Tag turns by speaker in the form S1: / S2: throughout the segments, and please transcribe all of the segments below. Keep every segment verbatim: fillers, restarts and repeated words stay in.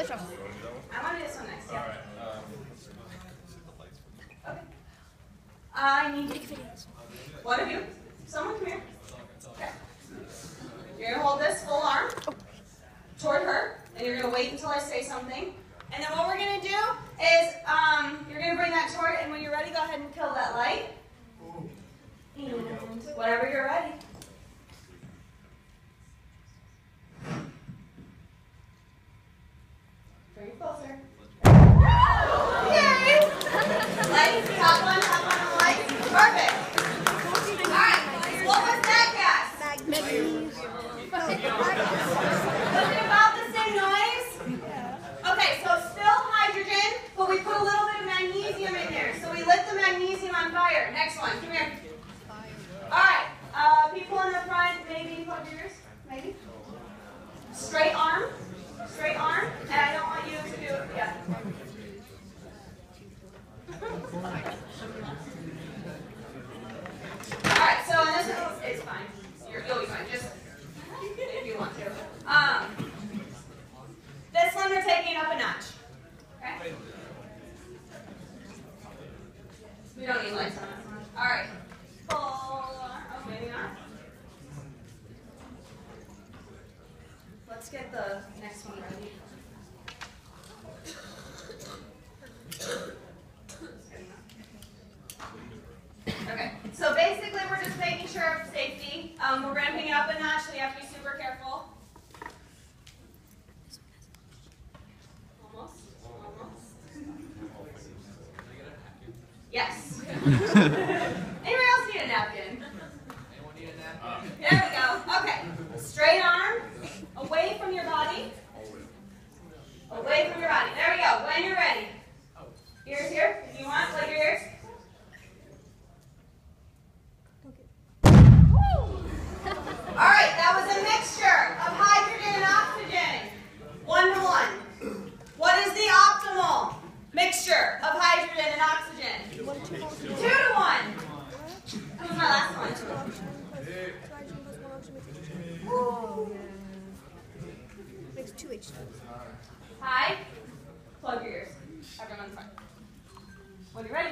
S1: this one.
S2: I want to do this one next. Yeah.
S3: All right. Um,
S2: Okay. I need
S1: Take a video.
S2: one of you. Someone come here. Okay. You're gonna hold this full arm toward her, and you're gonna wait until I say something. And then what we're gonna do is um, you're gonna bring that toward, and when you're ready, go ahead and kill that light. And whenever you're ready. Bring it closer. Yay! Lights, top one, top one on the lights. Perfect. All right. What was that gas?
S1: Magnesium.
S2: Was it about the same noise? Okay, so still hydrogen, but we put a little bit of magnesium in there. So we lit the magnesium on fire. Next one, come here. All right, uh, people in the front, maybe plug your ears, maybe. Straight arm, straight arm, and I don't want you to do it, yeah. All right, so this is, it's fine. You're, you'll be fine, just if you want to. Um, this one we're taking up a notch. Okay? We don't need lights on this one. All right. Full arm. Oh, maybe not. Let's get the next one ready. Okay, so basically we're just making sure of safety. Um, we're ramping it up a notch, so you have to be super careful. Almost. Almost. Yes. Anybody else need a napkin?
S3: anyone need a napkin?
S2: There we go. Okay. Straight arm, away from your body. Away from your body. There we go. When you're ready. Ears here, if you want. Plug your ears. All right, that was a mixture of hydrogen and oxygen. One to one. What is the optimal mixture of hydrogen and oxygen? Two to one. That was my last one.
S1: Makes two H two.
S2: Hi. Plug your ears. Everyone front. When you're ready.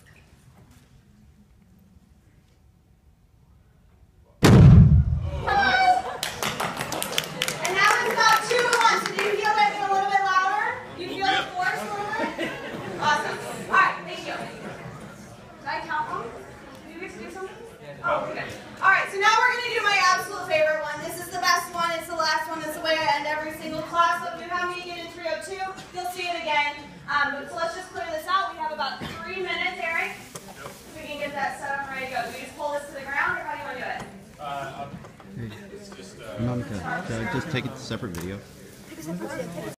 S2: And now it's about two to one. So do you feel that being a little bit louder? You feel the force a little bit? Awesome. All right, thank you. Did I count them? Did you guys do something? Oh, okay. All right, so now we're going to do my absolute favorite one. This is the best one. It's the last one. It's the way I end every single class. So if you have me get in three oh two, you'll see it again. Um, but so let's just clear this out. We have about three minutes, Eric. If we can get that set up and ready to go. Do we just pull this to the ground, or how do you want to do it?
S3: Uh, it's just, uh,
S4: Monica, can I just take a separate video?
S1: Take a separate video.